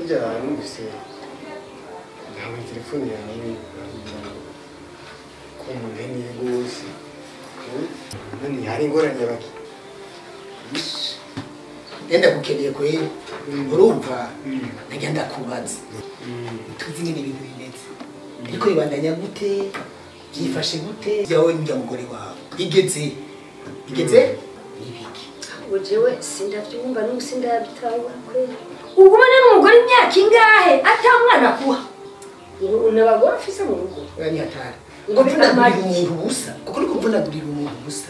burya numvise ntawe telefone yawe ko muneniye gose nani hari ingorane baki Enda gukeneye ko urumva nagenda kubaza tuzi nyine ibintu bimeze ariko ibandanya gute byifashe gute yawe njya mugore wawe igeze nibiki ujewe sindavyumva n'usindabitawa kweli ugumane n'umugore imyaka ingahe atamwana kuha unabagora afise mu rugo yani hatari ngo mvunagurira umuntu busa kuko ariko mvunagurira umuntu busa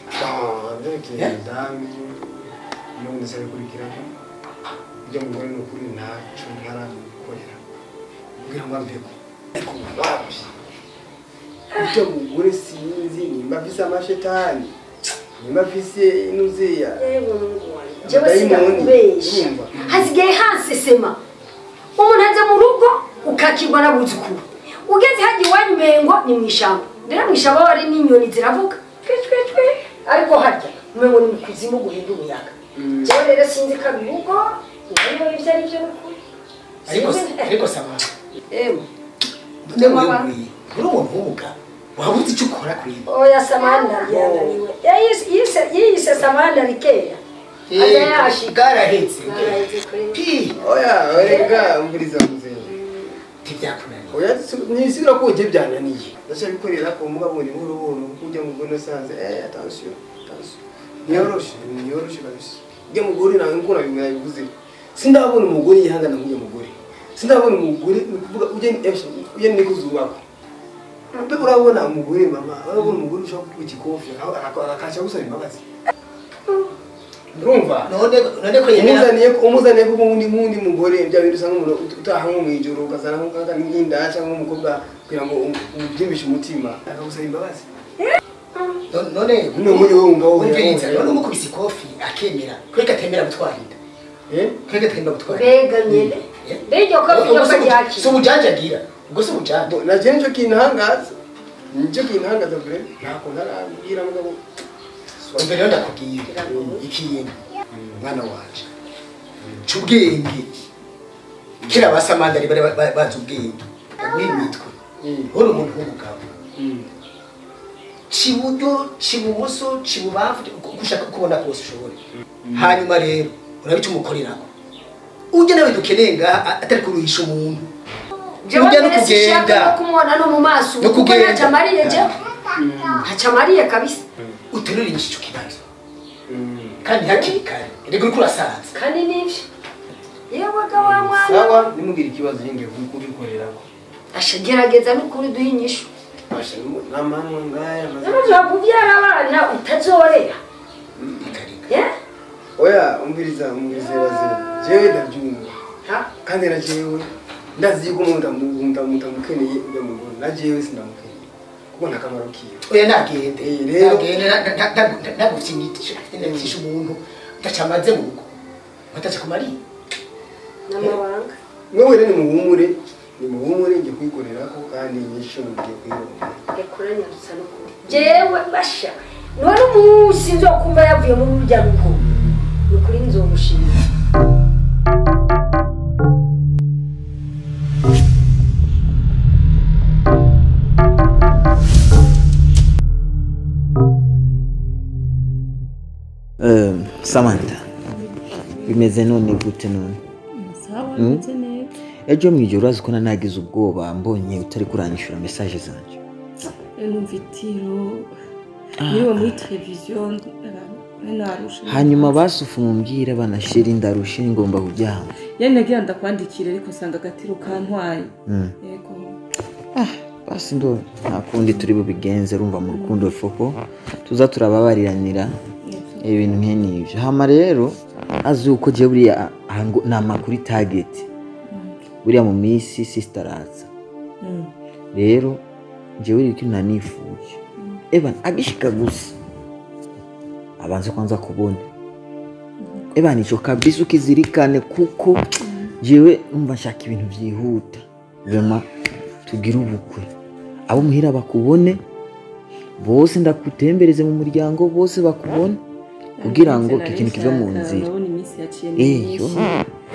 ndami none se bikurikirana ibyo mugore n'ukuri ntacu ntaramukorera kugira ngo ambeko ariko wapi ibyo mugore sinzi nimba afise amashetani nimba afise inuziya jewe sinakubesha hasigaye hansesema umuntu aza mu rugo ukakirwa n'abuzukuru ugeze hagiye iwanyu umengo ni mw'ishamba ndera mw'ishamba wari n'inyoni ziravuga twe ariko harya umengo ni mu kuzimu guhinda umuyaga jewe rero sinzi ko abirugo niba ibyo ari byo n'ukuri ariko sama uri umuntu w'umugabo waba uzi icyo ukora kuri ibi oya samanda yananiwe yise samanda rikeya bwarahetse oya rega mburiza muzehe ntibyakunaniye oya nisigura ko uje byananiye ndashaka bikorera ko muga muri nk'urubuntu kujya mu gono sanze attention niyoroshe kabisa ujya mugore nawe nkora bivuze sindabona umugore yihangana nk'uyu mugore sindabona umugore kuvuga uje ni kuzubako mbe urabona umugore mama urabona umugore ushaka kwikikofi akacha gusaba imbabazi urumva none ko yemera umuzaniye ko ubundi mugore bya bintu usanga umuntu utaha nko mwijoro ukazana nk'ukanga n'inda cyangwa umukobwa kugira ngo umubyimbishe umutima akagusaba imbabazi none muri wowe ngaho none umukubise ikofi akemera kweka atemera gutwara inda kweka atemera gutwara mbega nyene mbega ko yaki so mujanjagira ubwo so mujanja naje nicyo kintangaza bre ntako ntarabwira mugabo mbere yo ndakubwira ikintu mwana wanje cyubwenge kira basamandari bari bazi ubwenge wimitwe horo umuntu w'umugabo chibudo chibumoso chibubafu gushaka kubona kose ushobore hanyuma rero urabica umukorerako uje nawe dukenenga atari kuruhisha umuntu ujya no kugenda kumubona no mu maso kuko ntacamariye je ntacamariye kabisa uterura inyishu kibazo kandi hakiri kare rego uriko urasaza kandi nivyo yewe gawa mwana sawa nimugira ikibazo yenge kubikorerako ashagerageza n'ukuri duhinyishu asha namanwa ngaya maze kubyara abana utazorera oya umviriza baze jewe ndabyumva kandi na jewe ndazi yuko umuntu mukeneye ujya mu ngoro na jewe sinamukeneye kuko ntakamaro kiyo oya nagende rero nagufite umuntu utacamaze mu rugo bataje kumari namabanga mwewe rero ni muhumure ngiye kwikorerako kandi nyisho ngiye kwirondera ekoranya rusa no kuri jewe basha none umunsi nzokumva yavuye mu burya rugo ukuri nzogushimira Samantha bimeze none gute none sawa neze neza ejo mwijoro urazi ko nagize ubwoba mbonye utari kuranyishura message zanje numvitiro niwe muri television narusha hanyuma basufu mumbwire banashira indarusha ngomba kuryama yene nagira ndakwandikira ariko sanga gatiro kantwaye yego basi ndo nakundi turi bubigenze rumva mu rukundo foko tuza turababariranira ibintu nk'ibyo hama rero azi uko je buriya nama kuri target buriya mu minsi sister araza rero jewe iri nanifuje eba agishika gusa abanze kwanza kubona eba nico kabisa ukizirikane kuko jewe umva nshaka ibintu byihuta vema tugira ubukwe abo muhira bakubone bose ndakutembereze mu muryango bose bakubone kugira ngo ikintu kive mu nzira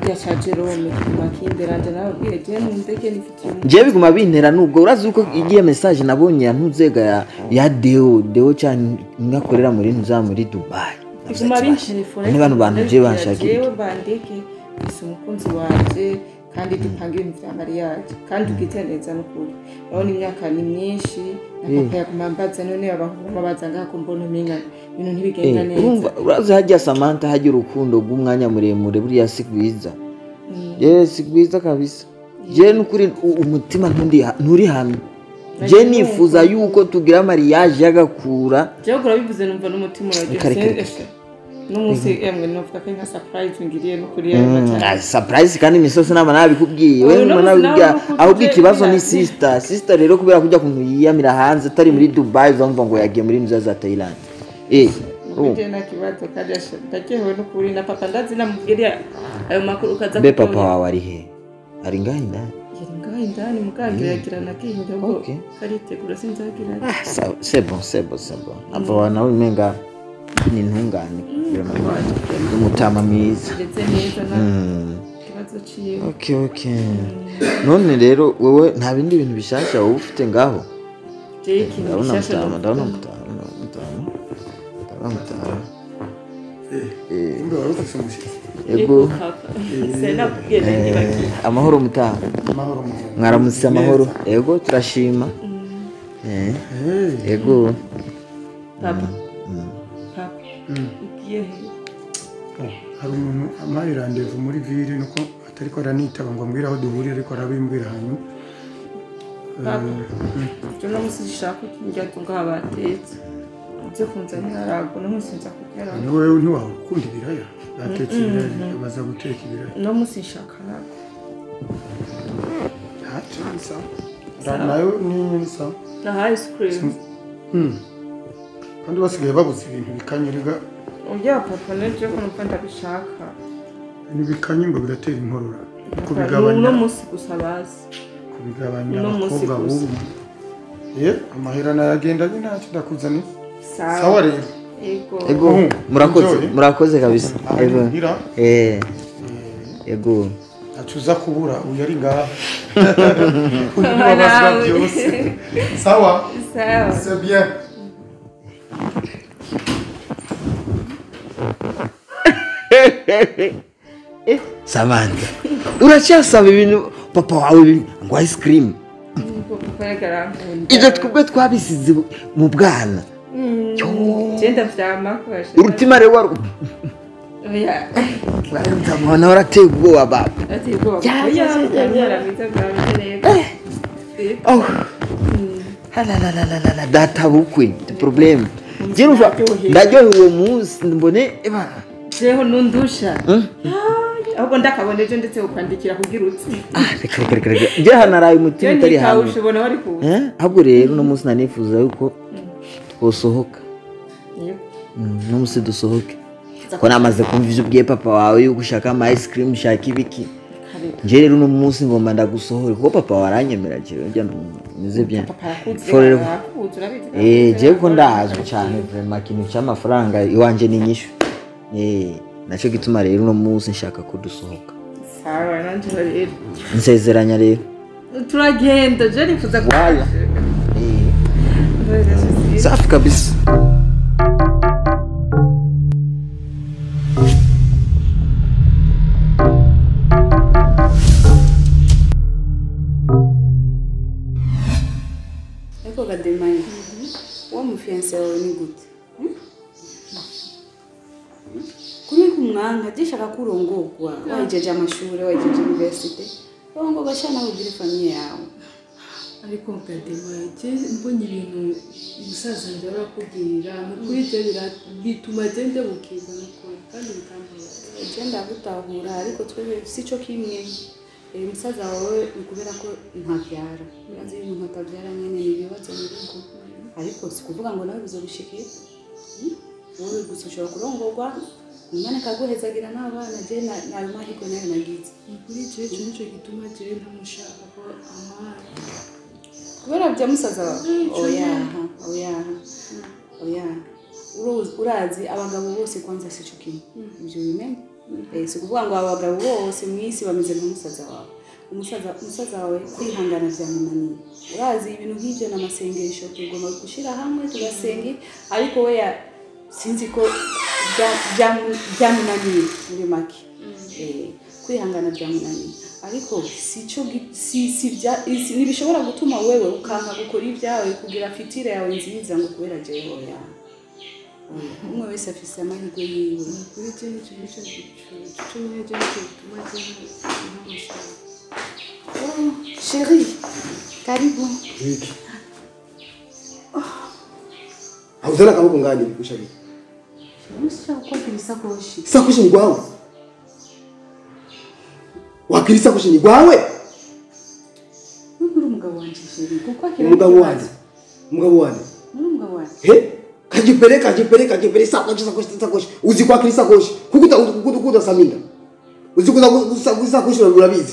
kijya cha Jerome makinderaje nababwiye je ndeke nifitiye je biguma bintera nubwo urazi uko igiye message nabonye yantuzega ya Deo cyane ngakorera muri nza muri Dubai biguma bintelefone ni bantu je banshaka jewe bandeke isi umukunzi wanje kandi dupanga ibintu vya mariage kandi ugiteneza n'ukuri urabona imyaka ni myinshi na papa yakumambaza none abahungu baza ngako mbona umenga ibintu ntibigenda neza urazi hajya Samantha hajya urukundo rw'umwanya muremure buriya sigwiza yes sigwiza kabisa je n'ukuri umutima nturi hamwe je nifuza yuko tugira mariage yagakura je urabivuze numva n'umutima uragiye n'umunsi emwe novuga ko nka surprise ngiriye n'ukuri surprise kandi imisoso nama nabikubwiye wewe mwana wiga ahubwo ikibazo ni sister rero kubera kujya kuntu yiyamira hanze atari muri Dubai uzumva ngo yagiye muri nzu za Thailand uje na kibazo kandi ndakewe n'ukuri na papa ndazi namubwiriye ayo makuru ukaza be papa wawe ari he ari ngahe indani mugangira yagirana kinyo ngo karitegura sinzagira c'est bon aba nawe umenga ni ntungane umutama mwiza ndetse neza na kibazo ciye okay none rero wewe nta bindi bintu bishasha wowe ufite ngaho je ikintu bishasha ndabona ego amahoro mutaha mwaramutse amahoro ego turashima ego papa igiye hari umuntu amaye randevu muri ville nuko atari ko aranitaba ngo ambwira aho duhurira ariko arabimbwira hanyuma je namusishaka kinjya tunga abatetse byo kunzanira rago namusinza kugera ni wewe ntiwakunda ibiraya batetse ibiraya baza guteka ibiraya namusishaka rago hatsa nayo ni sawa na ice cream kandi basigaye babuze ibintu bikanyiriga oya papa neje ko nupanda bishaka ni bikanye ngo biratera inkorora kubigabanya no musi gusabazi kubigabanya abakobwa bubu amahera nayagenda ntacyo ndakuzani sawa rero ego murakoze kabisa ego acuza kubura uyu ari ngaha ubabazwa byose sawa c'est bien Samantha uracyasaba ibintu papa wawe ngo ice cream ibyo twebwe twabisize mu bwana genda vyama kwashe urutima rero wari oya ndamubona warateye ubwoba baba halalala data bukwe problem jeruva ndaryohewe munsi mbone jeho nundusha ahubwo ndakaboneje ndetse ukwandikira kugira utsi reka je hanaraye umutima utari hamwe ushobora wari ku ahubwo rero no munsi nanifuza yuko twosohoka no munsi dusohoke ko namaze kumva ivyo ubwiye papa wawe yuko ushaka ama ice cream ushaka ibiki nje rero no munsi ngomba ndagusohora kuko papa waranyemera jewe njya nize bien je ko ndazwe cyane vraiment kintu cy'amafaranga iwanje ni nyishu nacyo gituma rero no munsi nshaka ko dusohoka sawa nanje rero nsezeranya rero turagenda je nifuza waya safi kabisa eko kademai wa mufianse wawe ni gute kuri kumwanga dishaka kurongorwa wajeje amashuri wajeje university bongo bashana kugira famille yawe ariko kademai je mbonye ibintu umusaza ndara kubwira muri je bituma gende bukiza nuko kandi bikambaza genda gutahura ariko twebe sico kimwe umusaza wawe ukubera ko ntabyara yazi ibintu ntabyara nyene nibibazo mu rugo ariko sikuvuga ngo nawe bizogushikira wowe gusa ushobora kurongorwa umwana kaguhezagira n'abana je nayo mahiko nayo nagize kuri je nico gituma je ntamushaka ko amara kubera bya musaza oya urazi abagabo bose kwanza sico kimwe ibyo bimenye si ukuvuga ngo abagabo bose mu isi bameze nk'umusaza wawe umusaza wawe kwihangana byamunaniye urazi ibintu nk'ibyo n'amasengesho tugomba gushyira hamwe tugasenga ariko we sinzi ko byamunaniye muri make kwihangana byamunaniye ariko ntibishobora gutuma wewe ukanka gukora ibyawe kugira fitire yawe nziza ngo kubera jeho yawe umwe wese afise amahirwe yiwe kuri cyo nicyo gituma chérie karibu Wiki. Hauzana kaboko ngani kushabi. Musha kwa kirisakoshi. Sakoshi ni gwawe. Wakirisakoshi ni gwawe? Uri umugabo wanje chérie kuko akira Umugabo wanje. Umugabo wanje. Umugabo wanje. He? Kajipere sakoshi. Uzi kwa kirisakoshi. Kukuta saminda. Uzi kusakoshi urabizi.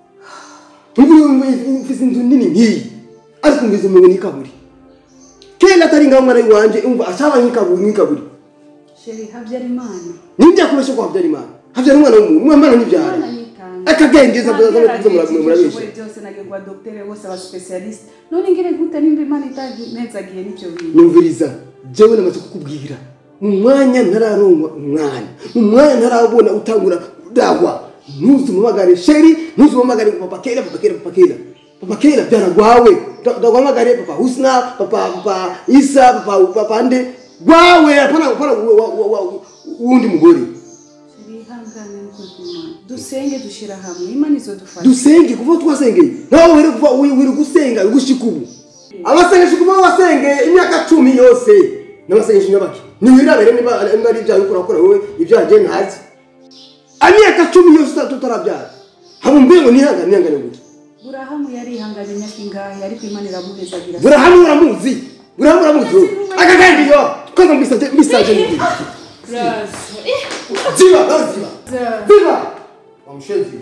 Mfise inzu nini nkiyi ariko mbize umengo ni kaburi kera atari ngaho mwana wanje umva ashaba nk'ikaburi chérie Habyarimana ninde akoresha kwa Habyarimana umwana w'umwana n'ibyara akagendeza bwaza murabisha byose nagengwa docteur bose aba specialist none ngire gute nimba Imana itanezagiye n'ibyo bintu numviriza jewe namaze kukubwira mu mwanya ntararonka umwana ntarabona utangura dagwa ntuzumamagare sheri ntuzumamagare papa kera byaragwawe ndagwamagare papa Husna papa Isa papa ande gwawe apana wundi mugore sheri hangane nuko dusenge dushira hamwe Imana izodufasha dusenge kuva twasengeye nawe wiri gusenga gushikubu abasengesha kuva wasengeye imyaka 10 yose n'abasengesha nyabaki niwirabere niba ari byawe urakora wowe ibyaje ntazi Amyaka 10 yose tutarabyara. Hamumbengo nihangane gute. Burahamu yari ihangane nyakingahe ariko Imana iramuhezagira. Burahamu uramuzi. Akagandi yo. Kwanza mbisaje niki. Ziba. Wamshenzi.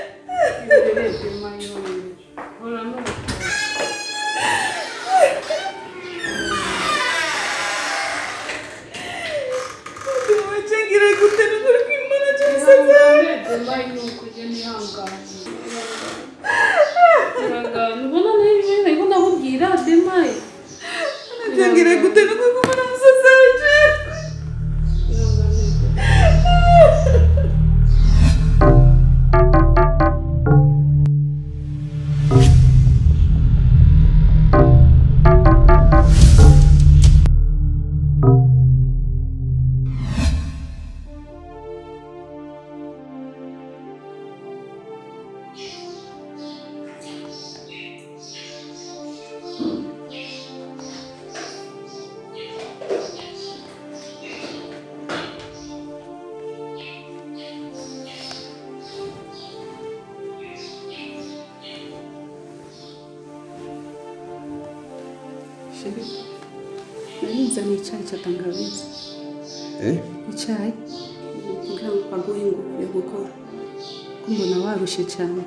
Nani icyayi cya tangawizi. Icyayi kugira ngo aguhe ingufu yo gukora. Kumbona warushe cyane.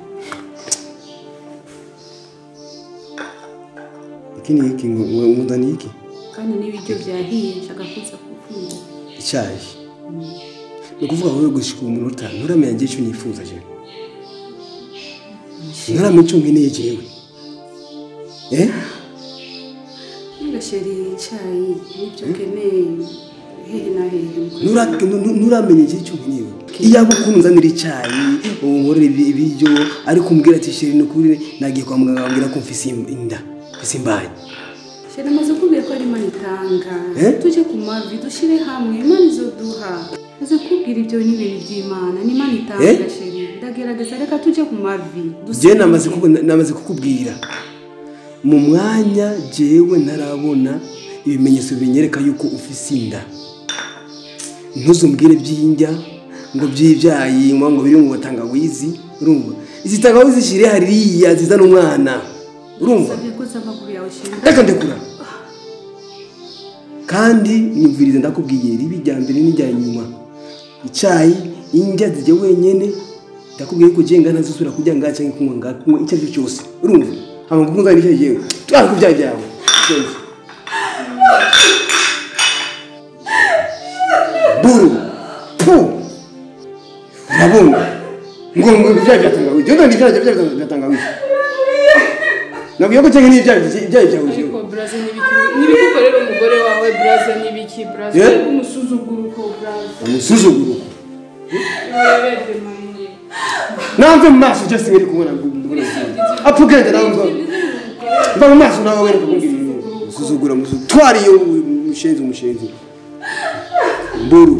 Iki mudani iki? Kandi n'ibiryo byahiye nshaka kuza kufungura. Icyayi. Nukuvuga wowe gushika umunota nturamenya ngiye cyo nifuza je. Nturamenya cyo nkeneye jewe. Sheri icyayi n'ibyo ukeneye hehe na hehe nturamenye igihe cyo nkeneye iyo abukunzanira icyayi unkorera ibiryo ariko umbwira ati sheri nukuri nagiye kwa muganga ambwira ko mfise inda mfise imbaye sheri maze kubwira ko ari Imana itanga tuje ku mavi dushire hamwe Imana izoduha maze kubwira ibyo ni ibintu by'Imana ni Imana itanga sheri ndagerageza reka tuje ku mavi je namaze kukubwira mu mwanya jewe ntarabona ibimenyetso binyereka yuko ufise inda ntuzumbwire by'injya ngo by'ibyayi ngo biri mu tangawizi urumva izi tangawizi shire hariya zizana umwana urumva reka ndekura kandi nyumvirize ndakubwiye ribi rya mbere n'ijya nyuma icyayi injya zijye wenyene ndakubwiye ko jenga ntazisubira kujya ngaca kunywa icyo ari cyo cyose urumva hama kukunza ni cyo yewe twari kubyaye byawe buru pu nabonye ngo ibyayi bya tangawizi yo ndani ibyayi bya tangawizi nabwiye ko cyangwa n'ibyayi byawe ariko braza nibikukorera umugore wawe braza nibiki braza umusuzuguro ko braza umusuzuguro urebede manye namve mu maso just ngeri kubona apugende namve mva mu maso nawe wera kubwira umusuzugura twariyo umushenzi mburu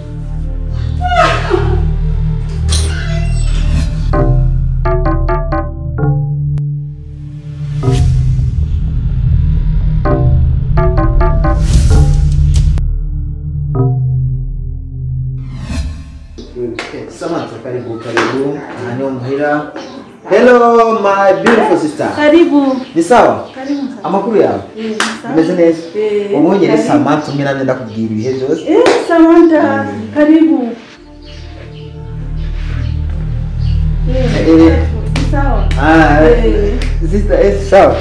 Samantha, karibu. Nani muhira? Hello, my beautiful sister. Karibu. Ni sawa? Karibu. Amakuru yawe? Umeze neza? Umunye ni Samantha umwe nande ndakubwira ibihe byose. Samantha, karibu. Sawa. Sister, sawa.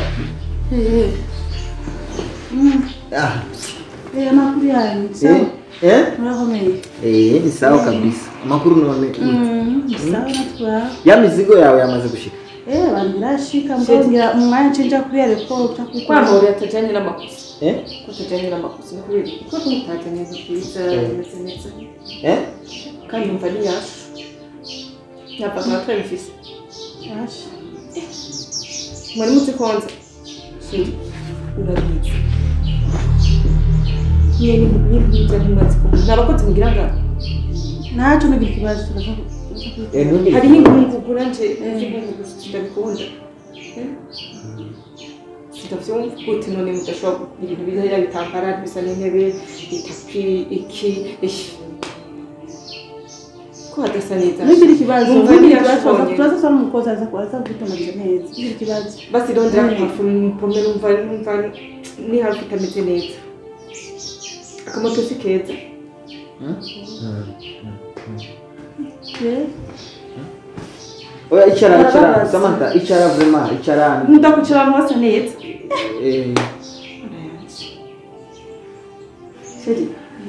Amakuru yawe, sawa. Murakomeye. Ni sawa kabisa. Amakuru none. Sawa natwa. Ya mizigo yawe yamaze gushika. Bandashika mbongira umwanya cenja kuri airport kwamba uri atajanye n'amakosa ko atajanye n'amakosa no kubera ko tumutajanye kwiza neza kandi umva ni yashu yapaka twabifise yashu mwari mutse konza sindi urabizi ni bwiza ntimaze kumva nabakozi mugira ngaho naco nugira ikibazo hari n'ingungugura nje ingungugura ndabikunda sitavyo gute none mudashobora ibintu bizahira bitambara bisa n'intebe itapi iki ko hadasa neza nugira ikibazo turaza soma umukozi aza gutomageza neza nugira ikibazo basi rondera hafu mpomera umva ni hafi itameze neza akamoto si keza Oya icara Samantha icara vraiment icara ndakucara mwasa neza Seri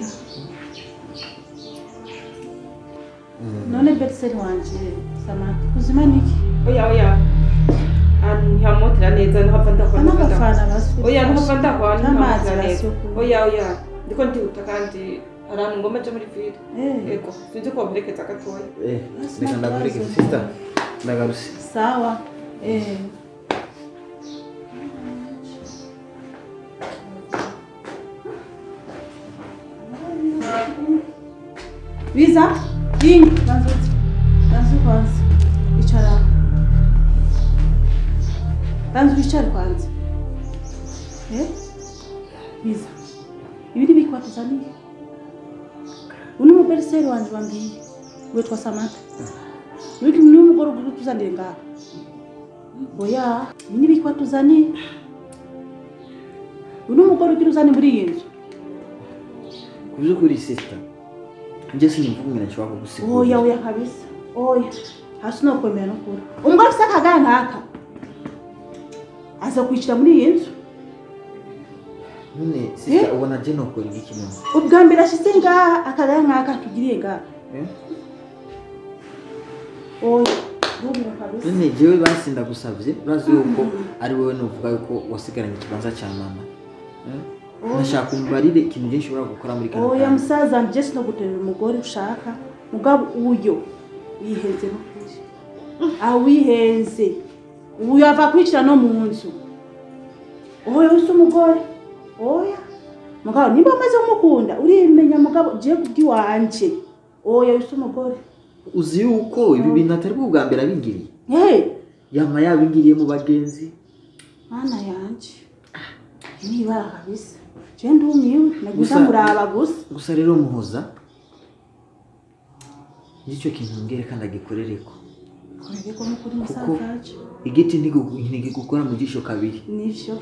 none berseri wanje Samantha kuzima niki oya ntihamotera neza ntihava ndakwana oya ntihava ndakwana ntihamotera neza oya ndiko ndihuta kandi arantu ngoma aja muri vile ego sinzi ko wamurekeza gatoya reka ndaguherekeza sister ndagaruse sawa Biza yini banzu kwanza icara banzu icara kwanza Biza ibiri bikwatuzaniye uni muberseri wanje wambwiye wetwa Samantha wiki ni umugore ugutuzaniye ngaho oya ni bikwatuzaniye uni umugore ugiruzaniye muri iyi nzu kubyo kuri sister nje sinimvumira nshobora kugusigura oya kabisa oya hasi no kwemera no kuri umugore ufite akagaya nkaka aza kwicira muri iyi nzu none sister ubona je no kora iki none ubwa mbere ashyize ngaha akagaya nkaka tugiriye ngaha oya none jewe basinda gusavye urazi yuko ari wowe novuga yuko wasigaranye ikibanza cya mama nashaka kumbarire ikintu cyinshi ushobora gukora muri kana oya musaza nje no guterera umugore ushaka mugabo uyo yihenze no kuri wihenze uyu ava kwicira no mu nzu oya usa umugore oya mugabo niba amaze kumukunda urimenya mugabo je kubwiwanje oya usa umugore uzi yuko ibi bintu atari bwa mbere abingiriye yama yabingiriye mu bagenzi mana yanje niba kabisa je ndumiwe nagusa muraba gusa rero muhoza nicyo kintu ngere kandi agikorereko korereko no kuri musazaje igiti ntigukora mu jisho kabiri nivyo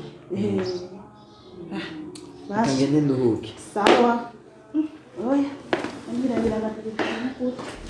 ngende nduhuke sawa oya ngira gatatu